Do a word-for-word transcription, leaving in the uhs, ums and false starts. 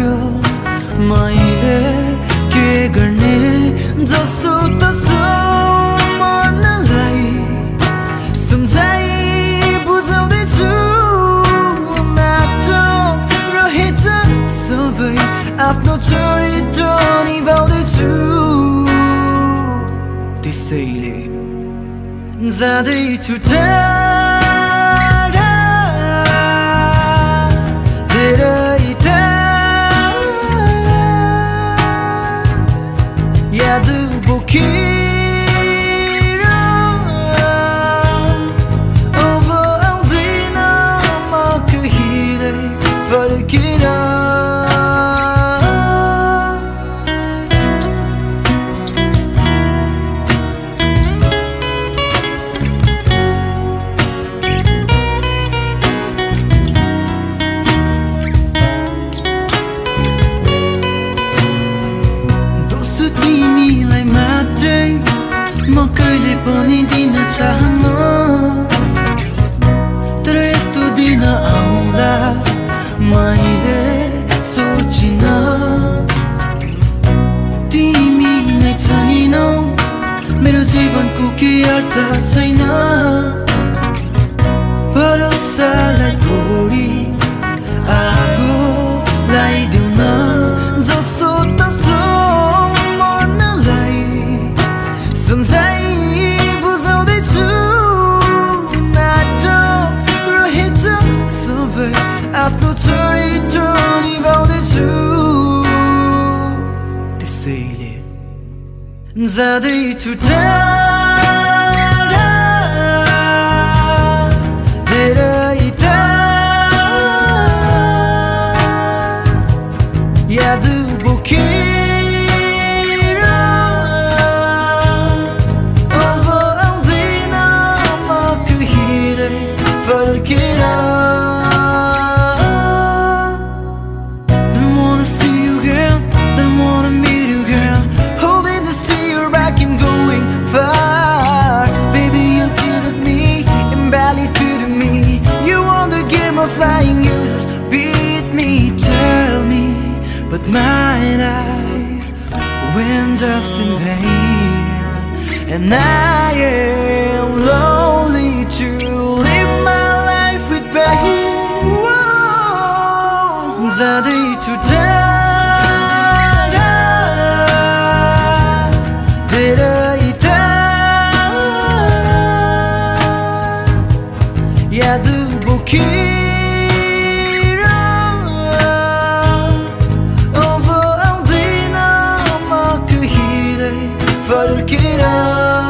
लाग्यो मैले के गर्ने जसो तसो मनलाई सम्झाइ बुझाउँदैछु नाटक रहेछ सबै आफ्नो चरित्र निभाउँदैछु त्यसैले जाँदैछु टाढा धेरै टाढा याद बोकेर अब आउँदैन म कहिले फर्केर म कहिले पनि दिन चाहन्न तर यस्तो दिन आउँला मैले सोचिन तिमी नै छैनौ मेरो जीवनको के अर्थ छैन भरोसालाई तोडी आगो लगाइदेऊ न जसो तसो मनलाई सम्झाइ बुझाउँदैछु नाटक रहेछ सबै आफ्नो चरित्र निभाउँदैछु त्यसैले जाँदैछु टाढा धेरै टाढा याद बोकेर अब आउँदैन म कहिले फर्केर Don't wanna see you girl, don't wanna meet you girl, holding the steer back and going far. Baby, you cheated me and barely treated me. You won the game of flying, you just beat me. Tell me, but my life went just in vain, and I am lonely to live my life with pain. जाँदैछु टाढा धेरै टाढा याद बोकेर अब आउँदैन म कहिले फर्केर